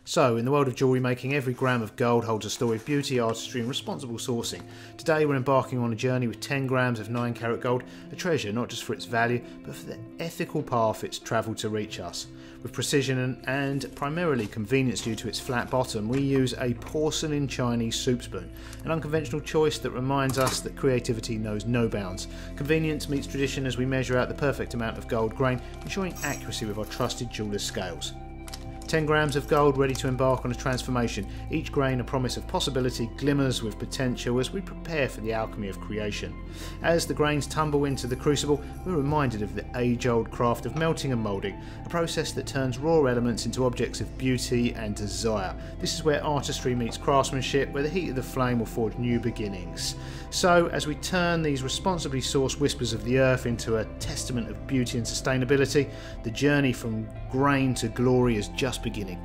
So, in the world of jewellery making, every gram of gold holds a story of beauty, artistry and responsible sourcing. Today we're embarking on a journey with 10 grams of 9-carat gold, a treasure not just for its value, but for the ethical path it's travelled to reach us. With precision and primarily convenience due to its flat bottom, we use a porcelain Chinese soup spoon, an unconventional choice that reminds us that creativity knows no bounds. Convenience meets tradition as we measure out the perfect amount of gold grain, ensuring accuracy with our trusted jeweller's scales. 10 grams of gold ready to embark on a transformation, each grain a promise of possibility, glimmers with potential as we prepare for the alchemy of creation. As the grains tumble into the crucible, we're reminded of the age-old craft of melting and moulding, a process that turns raw elements into objects of beauty and desire. This is where artistry meets craftsmanship, where the heat of the flame will forge new beginnings. So, as we turn these responsibly sourced whispers of the earth into a testament of beauty and sustainability, the journey from grain to glory is just beginning.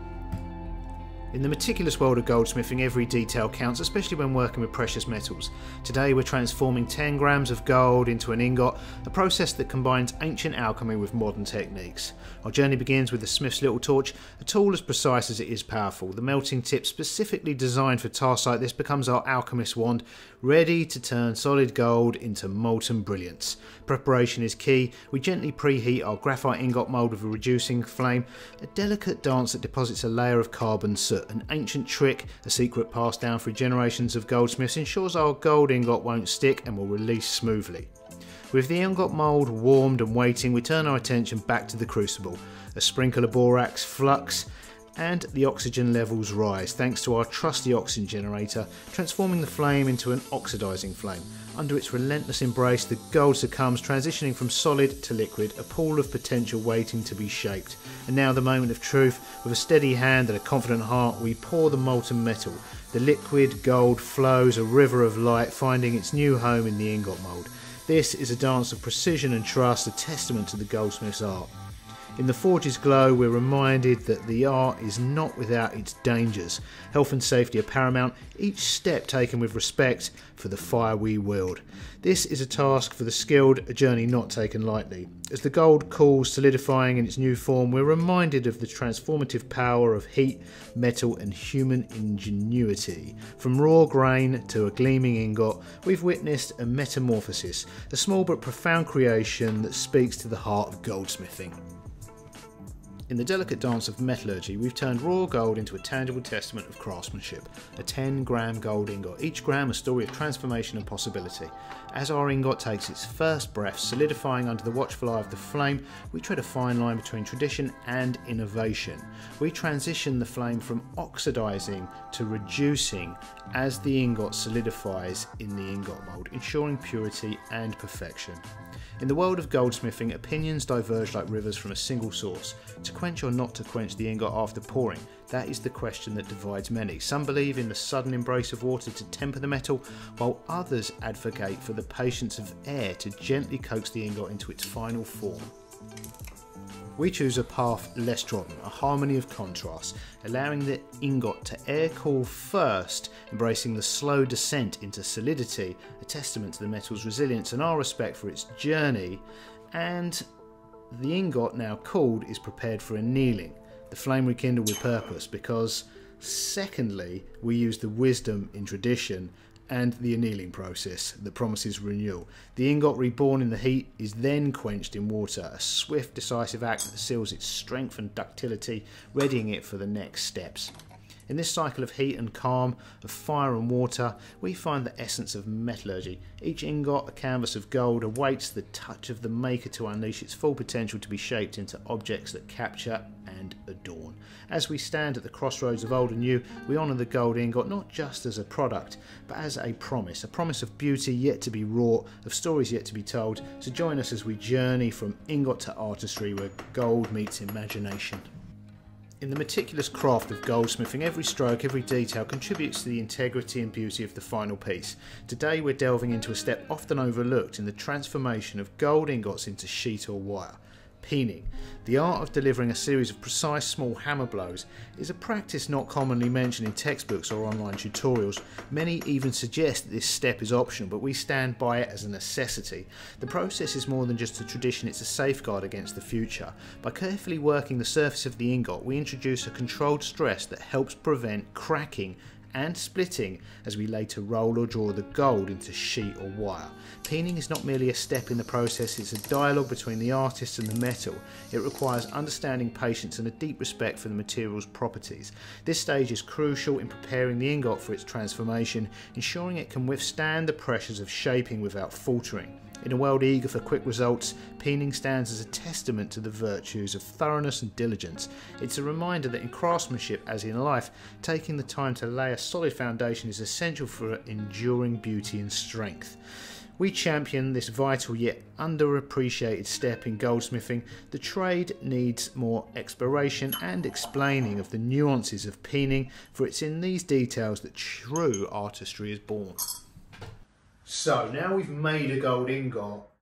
In the meticulous world of goldsmithing, every detail counts, especially when working with precious metals. Today we're transforming 10 grams of gold into an ingot, a process that combines ancient alchemy with modern techniques. Our journey begins with the smith's little torch, a tool as precise as it is powerful. The melting tip, specifically designed for tasks like this, becomes our alchemist's wand, ready to turn solid gold into molten brilliance. Preparation is key. We gently preheat our graphite ingot mould with a reducing flame, a delicate dance that deposits a layer of carbon soot. An ancient trick, a secret passed down through generations of goldsmiths, ensures our gold ingot won't stick and will release smoothly. With the ingot mould warmed and waiting, we turn our attention back to the crucible. A sprinkle of borax, flux, and the oxygen levels rise thanks to our trusty oxygen generator, transforming the flame into an oxidising flame. Under its relentless embrace, the gold succumbs, transitioning from solid to liquid, a pool of potential waiting to be shaped. And now the moment of truth. With a steady hand and a confident heart, we pour the molten metal. The liquid gold flows, a river of light, finding its new home in the ingot mould. This is a dance of precision and trust, a testament to the goldsmith's art. In the forge's glow, we're reminded that the art is not without its dangers. Health and safety are paramount, each step taken with respect for the fire we wield. This is a task for the skilled, a journey not taken lightly. As the gold cools, solidifying in its new form, we're reminded of the transformative power of heat, metal and human ingenuity. From raw grain to a gleaming ingot, we've witnessed a metamorphosis, a small but profound creation that speaks to the heart of goldsmithing. In the delicate dance of metallurgy, we've turned raw gold into a tangible testament of craftsmanship. A 10-gram gold ingot, each gram a story of transformation and possibility. As our ingot takes its first breath, solidifying under the watchful eye of the flame, we tread a fine line between tradition and innovation. We transition the flame from oxidising to reducing as the ingot solidifies in the ingot mould, ensuring purity and perfection. In the world of goldsmithing, opinions diverge like rivers from a single source. To quench or not to quench the ingot after pouring, that is the question that divides many. Some believe in the sudden embrace of water to temper the metal, while others advocate for the patience of air to gently coax the ingot into its final form. We choose a path less trodden, a harmony of contrast, allowing the ingot to air cool first, embracing the slow descent into solidity, a testament to the metal's resilience and our respect for its journey. And the ingot, now cooled, is prepared for annealing, the flame rekindled with purpose, because secondly, we use the wisdom in tradition and the annealing process that promises renewal. The ingot reborn in the heat is then quenched in water, a swift, decisive act that seals its strength and ductility, readying it for the next steps. In this cycle of heat and calm, of fire and water, we find the essence of metallurgy. Each ingot, a canvas of gold, awaits the touch of the maker to unleash its full potential to be shaped into objects that capture and adorn. As we stand at the crossroads of old and new, we honour the gold ingot not just as a product, but as a promise of beauty yet to be wrought, of stories yet to be told. So join us as we journey from ingot to artistry, where gold meets imagination. In the meticulous craft of goldsmithing, every stroke, every detail contributes to the integrity and beauty of the final piece. Today we're delving into a step often overlooked in the transformation of gold ingots into sheet or wire. Peening. The art of delivering a series of precise small hammer blows is a practice not commonly mentioned in textbooks or online tutorials. Many even suggest that this step is optional, but we stand by it as a necessity. The process is more than just a tradition, it's a safeguard against the future. By carefully working the surface of the ingot, we introduce a controlled stress that helps prevent cracking and splitting as we later roll or draw the gold into sheet or wire. Peening is not merely a step in the process, it's a dialogue between the artist and the metal. It requires understanding, patience and a deep respect for the material's properties. This stage is crucial in preparing the ingot for its transformation, ensuring it can withstand the pressures of shaping without faltering. In a world eager for quick results, peening stands as a testament to the virtues of thoroughness and diligence. It's a reminder that in craftsmanship, as in life, taking the time to lay a solid foundation is essential for enduring beauty and strength. We champion this vital yet underappreciated step in goldsmithing. The trade needs more exploration and explaining of the nuances of peening, for it's in these details that true artistry is born. So now we've made a gold ingot,